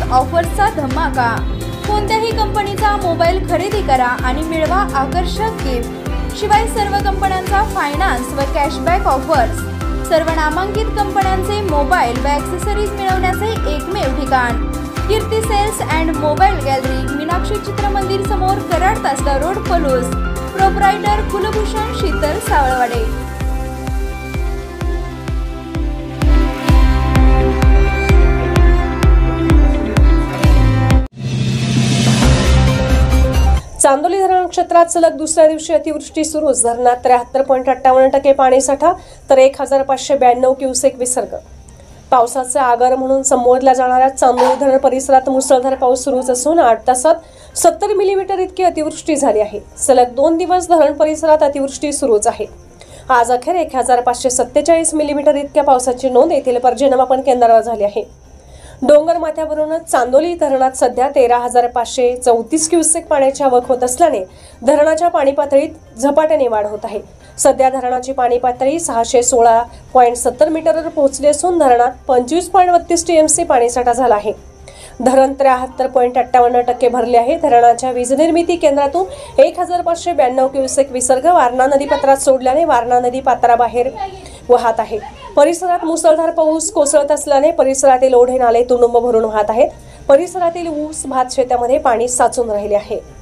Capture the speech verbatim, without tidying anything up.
ऑफर्सचा धमाका। कोणत्याही कंपनीचा मोबाईल खरेदी करा आणि मिळवा आकर्षक गिफ्ट। शिवाय सर्व कंपन्यांचा फायनान्स व कॅशबॅक ऑफर्स। सर्व नामांकित कंपन्यांचे मोबाईल व ॲक्सेसरीज मिळवण्याचे एकमेव ठिकाण Kirti sales and mobile gallery, Meenakshi Chitramandir समोर, कराड तासगाव रोड, पलूस। प्रोप्रायटर कुलभूषण शीतल सावळवाडे। चांदोली धरण क्षेत्रात सलग दुसऱ्या दिवशी अतिवृष्टी सुरूच। धरणात त्र्याहत्तर पॉईंट अठ्ठावन्न टक्के पाणीसाठा तर एक हजार पाचशे ब्याण्णव क्युसेक विसर्ग। पावसाचा आगार म्हणून संबोधल्या जाणाऱ्या चांदोली धरण परिसरात मुसळधार पाऊस सुरूच असून आठ तासात सत्तर मिलीमीटर इतकी अतिवृष्टी झाली आहे। सलग दोन दिवस धरण परिसरात अतिवृष्टी सुरूच आहे। आज अखेर एक हजार पाचशे सत्तेचाळीस मिलीमीटर इतक्या पावसाची नोंद येथील पर्जन्यमापन केंद्रावर झाली आहे। डोंगर माथ्यावरूनच चांदोली धरणात सध्या तेरा हजार पाचशे चौतीस क्युसेक पाण्याची आवक होत असल्याने धरणाच्या पाणी पातळीत झपाट्याने वाढ होत आहे। सध्या धरणाची पाणी पातळी सहाशे सोळा पॉईंट सत्तर मीटरवर पोहोचली असून धरणात पंचवीस पॉईंट बत्तीस टीएमसी पाणीसाठा झाला आहे। धरण त्र्याहत्तर पॉईंट अठ्ठावन्न टक्के भरले आहे। धरणाच्या वीज निर्मिती केंद्रातून एक हजार पाचशे ब्याण्णव क्युसेक विसर्ग वारणा नदीपात्रात सोडल्याने वारणा नदी पात्राबाहेर वाहत आहे। परिसरात मुसळधार पाऊस कोसळत असल्याने परिसरातील ओढे नाले तुडुंब भरून वाहत आहेत। परिसरातील ऊस भात शेतामध्ये पाणी साचून राहिले आहे।